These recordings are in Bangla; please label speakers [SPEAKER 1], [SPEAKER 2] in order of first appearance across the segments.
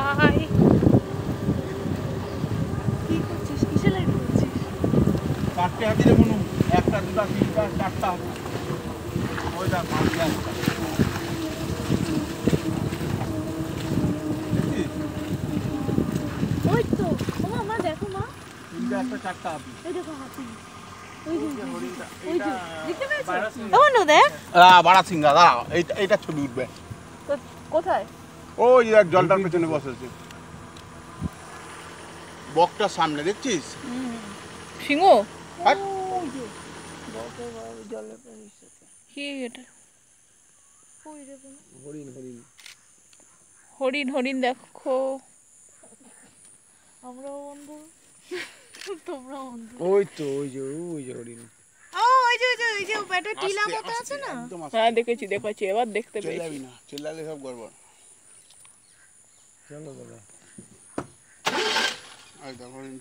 [SPEAKER 1] হাই, কি করছিস? কিসে লাইট করছিস?
[SPEAKER 2] চারটে হাতি রে মনু, একটা দুটা তিনটা চারটা ওই দেখ মাঝে একটা
[SPEAKER 1] ওই তো মা, মা দেখো মা,
[SPEAKER 2] তিনটা একটা চারটা হাতি।
[SPEAKER 1] এই দেখো হাতি, ওই যে ওই যে দেখতে পেয়েছো? ওনো দেখ,
[SPEAKER 2] বাড়া সিংহা, দাঁড়াও এইটা ছবি উঠবে।
[SPEAKER 1] কোথায়?
[SPEAKER 2] ওই যে জলটার পেছনে বসেছে, বকটার সামনে দেখছিস?
[SPEAKER 1] সিংহ,
[SPEAKER 2] হাট।
[SPEAKER 1] ওই যে বকের বড় জলের পেছনে। কি এটা? ওই দেখো
[SPEAKER 2] হরিণ হরিণ
[SPEAKER 1] হরিণ, হরিণ দেখো। আমরাও বন্ধু, তোমরাও বন্ধু।
[SPEAKER 2] ওই তো ওই যে হরিণ।
[SPEAKER 1] ও ওই যে ওই যে পেটে টিলা মতো আছে না? হ্যাঁ দেখেছি, এবার দেখতে পেয়েছি।
[SPEAKER 2] চিল্লাবি না, চিল্লালে সব গড়বড়। চলো দাদা, এই দেখো হরিণ।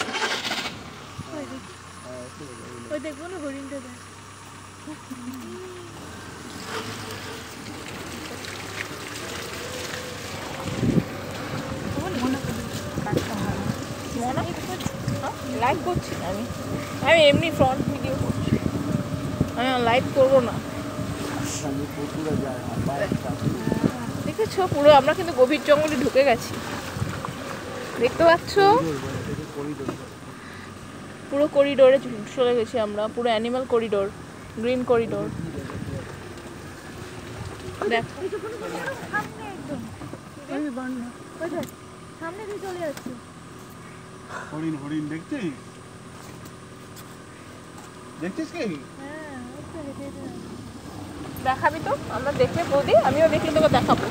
[SPEAKER 1] ওই দেখবো না হরিণটা দেখ। লাইট করছি না আমি, আমি এমনি ফ্রন্ট ভিডিও করছি, আমি লাইট করবো না। দেখেছো পুরো আমরা কিন্তু গভীর জঙ্গলে ঢুকে গেছি, দেখতে পাচ্ছ? পুরো করিডোরে চলে গেছি আমরা, পুরো অ্যানিমাল করিডোর, গ্রিন করিডোর। দেখো সামনে দিয়ে চলে যাচ্ছে
[SPEAKER 2] হরিণ, হরিণ দেখছিস? দেখছিস কি?
[SPEAKER 1] হ্যাঁ, দেখাবি তো? আমরা দেখলে বৌদি, আমিও দেখলে তোকে দেখাবো।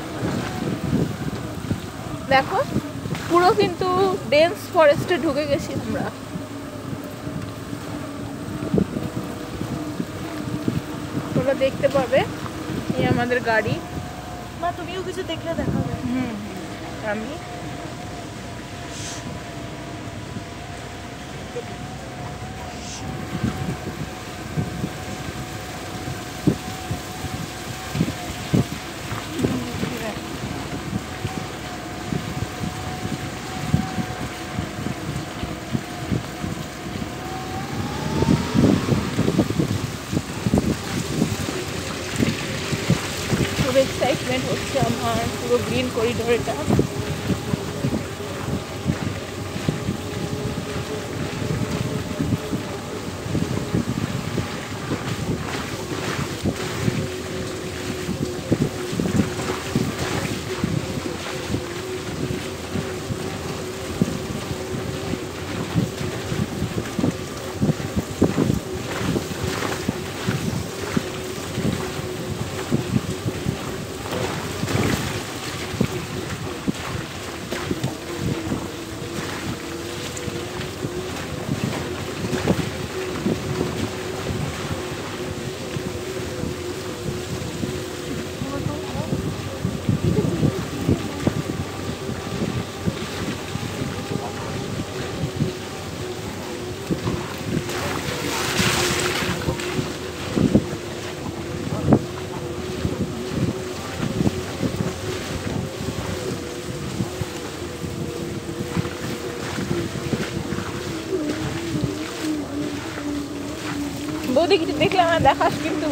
[SPEAKER 1] দেখো পুরো কিন্তু ডেন্স ফরেস্টে ঢুকে গেছি আমরা। তোমরা দেখতে পাবে, এই আমাদের গাড়ি। মা তুমিও কিছু দেখলে দেখাবে। আমি খুব এক্সাইটমেন্ট হচ্ছে আমার, পুরো গ্রিন করিডোরটা। বৌদি কিছু দেখলে আমার দেখাস কিন্তু।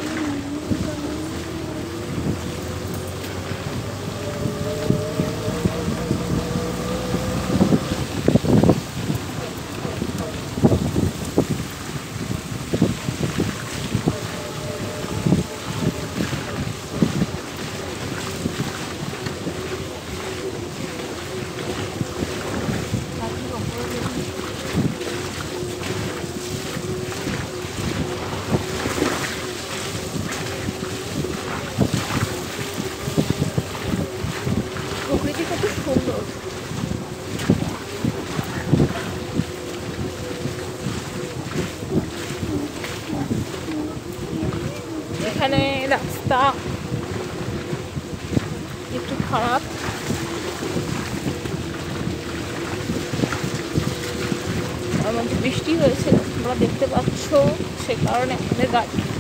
[SPEAKER 1] প্রকৃতি কত সুন্দর। এখানে রাস্তা একটু খারাপ, আমার বৃষ্টি হয়েছে তোমরা দেখতে পাচ্ছ, সে কারণে আমাদের গাড়ি